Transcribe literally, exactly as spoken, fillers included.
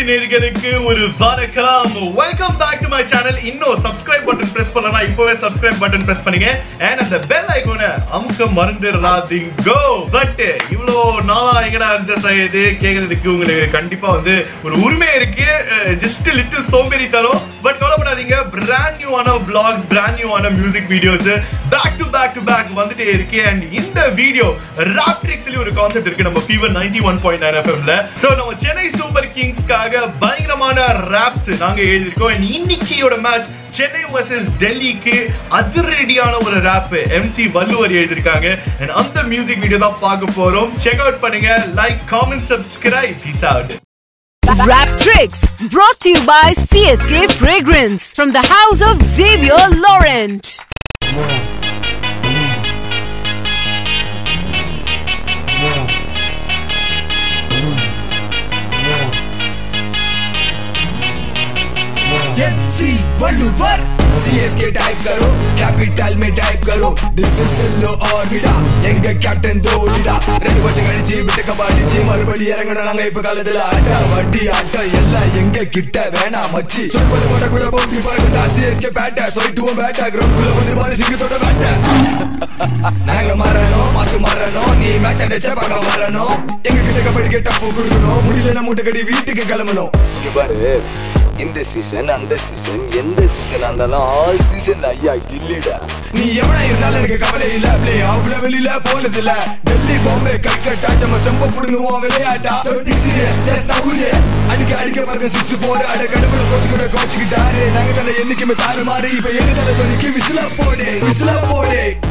நேயர்களுக்கு ஒரு வணக்கம். Welcome back to my channel. இன்னும் subscribe button press பண்ணலனா இப்பவே subscribe button press பண்ணுங்க and அந்த bell icon அமுக்க மறந்துடாதீங்க. பட் இவ்ளோ நாளா எங்கடா இருந்த சைது கேக்குறதுக்கு உங்களுக்கு கண்டிப்பா வந்து ஒரு உரிமை இருக்கு. just a little சோம்பேறி தரும். பட் கவலைப்படாதீங்க. brand new ஆன vlogs, brand new ஆன music videos back to back to back வந்துட்டே இருக்கு. and இந்த வீடியோ ராப்ட்ரிக்ஸ்ல ஒரு கான்செப்ட் இருக்கு நம்ம fever ninety-one point nine F M ல. சோ நம்ம சென்னை சூப்பர் கிங்ஸ்க்காக பயங்கரமான ராப்ஸ் நாங்க எழுதிருக்கோம். and இன்னைக்கியோட மேட்ச் சென்னை vs டெல்லிக்கு அதிரடியான ஒரு ராப் எம்சி வள்ளுவர் எழுதிருக்காங்க. and அந்த மியூசிக் வீடியோ தான் பார்க்க போறோம். செக் அவுட் பண்ணுங்க. Like, comment, subscribe. Peace out. Raptrix brought to you by C S K Fragrance from the house of Xavier Laurent. MC Valluvar C S K type करो, capital में type करो. This is सिल्लो और मिडा எங்க captain தோடிடா. ரெண்டு வருஷம் கழிச்சு விட்டு கபாடிச்சு மறுபடி இறங்கணும் நாங்க இப்ப காலத்துல. ஆட்டா வட்டி ஆட்டா எல்லாம் எங்க கிட்ட வேணா மச்சி. சொல்லுவது போட கூட போட்டி பாருடா. C S K பேட்டா சொல்லிட்டுவோம் பேட்டா கிரவுண்ட் குள்ள வந்து பாரு சிங்கத்தோட பேட்டா. நாங்க மாறணும் மாசு மாறணும். நீ மேட்ச் அடிச்ச பார்க்க மாறணும். எங்க கிட்ட கபடி கேட்டா கொடுக்கணும். முடியலன்னா மூட்டை கட்டி வீட்டுக்கு கிளம்பணும். இங்க பாரு, இந்த சீசன் அந்த சீசன் எந்த சீசன் இருந்தாலும் ஆல் சீசன் ஐயா கில்லிடா. நீ எவனா இருந்தாலும் எனக்கு கவலை இல்ல. பிளே ஆஃப்ல வெளியில போனது இல்ல. டெல்லி பாம்பே கல்கட்டா நம்ம செம்ப புடுங்குவோம் விளையாட்டா. அடிக்க அடிக்க பாருங்க சிக்ஸ் போர் அட கடவுள கோச்சு கூட கோச்சுக்கிட்டாரு. நாங்க தலை என்னைக்குமே தாறு மாறி இப்ப எங்க தலை தொழிக்கு விசிலா போடு விசிலா போடு.